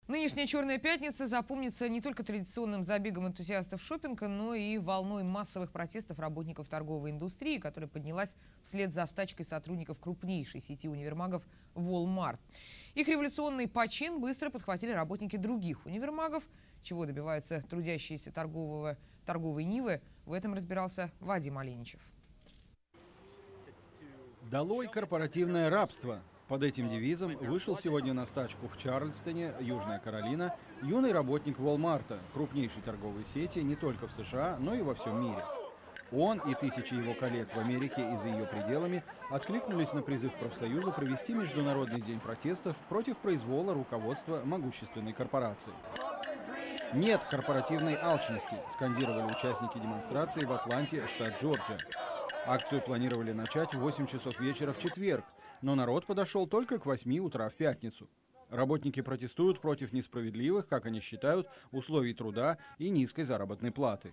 Нынешняя «Черная пятница» запомнится не только традиционным забегом энтузиастов шопинга, но и волной массовых протестов работников торговой индустрии, которая поднялась вслед за стачкой сотрудников крупнейшей сети универмагов Walmart. Их революционный почин быстро подхватили работники других универмагов. Чего добиваются трудящиеся торговой Нивы, в этом разбирался Вадим Оленичев. Долой корпоративное рабство. Под этим девизом вышел сегодня на стачку в Чарльстоне, Южная Каролина, юный работник Walmart, крупнейшей торговой сети не только в США, но и во всем мире. Он и тысячи его коллег в Америке и за ее пределами откликнулись на призыв профсоюза провести Международный день протестов против произвола руководства могущественной корпорации. «Нет корпоративной алчности», скандировали участники демонстрации в Атланте, штат Джорджия. Акцию планировали начать в 8 часов вечера в четверг, но народ подошел только к 8 утра в пятницу. Работники протестуют против несправедливых, как они считают, условий труда и низкой заработной платы.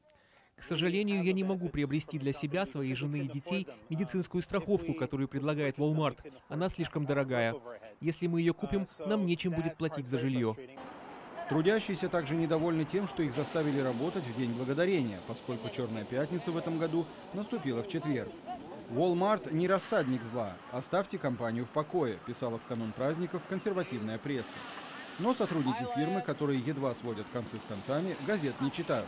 К сожалению, я не могу приобрести для себя, своей жены и детей медицинскую страховку, которую предлагает Walmart. Она слишком дорогая. Если мы ее купим, нам нечем будет платить за жилье. Трудящиеся также недовольны тем, что их заставили работать в День Благодарения, поскольку «Черная пятница» в этом году наступила в четверг. Walmart не рассадник зла, оставьте компанию в покое, писала в канун праздников консервативная пресса. Но сотрудники фирмы, которые едва сводят концы с концами, газет не читают.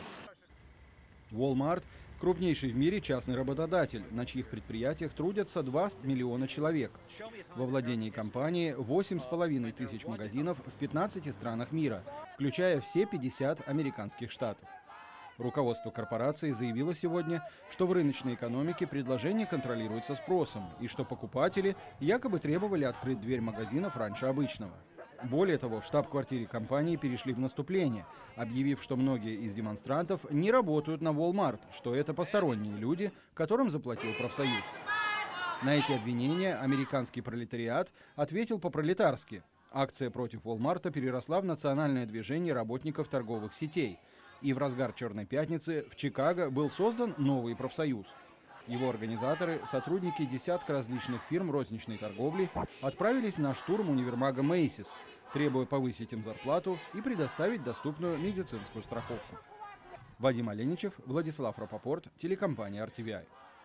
Walmart – крупнейший в мире частный работодатель, на чьих предприятиях трудятся 2 миллиона человек. Во владении компании 8,5 тысяч магазинов в 15 странах мира, включая все 50 американских штатов. Руководство корпорации заявило сегодня, что в рыночной экономике предложение контролируется спросом и что покупатели якобы требовали открыть дверь магазинов раньше обычного. Более того, в штаб-квартире компании перешли в наступление, объявив, что многие из демонстрантов не работают на Walmart, что это посторонние люди, которым заплатил профсоюз. На эти обвинения американский пролетариат ответил по-пролетарски. Акция против Walmart переросла в национальное движение работников торговых сетей. И в разгар «Черной пятницы» в Чикаго был создан новый профсоюз. Его организаторы, сотрудники десятка различных фирм розничной торговли, отправились на штурм универмага Macy's, требуя повысить им зарплату и предоставить доступную медицинскую страховку. Вадим Оленичев, Владислав Рапопорт, телекомпания RTVI.